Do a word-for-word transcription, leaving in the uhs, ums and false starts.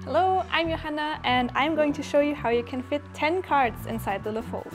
Hello, I'm Johanna and I'm going to show you how you can fit ten cards inside the Le Fold.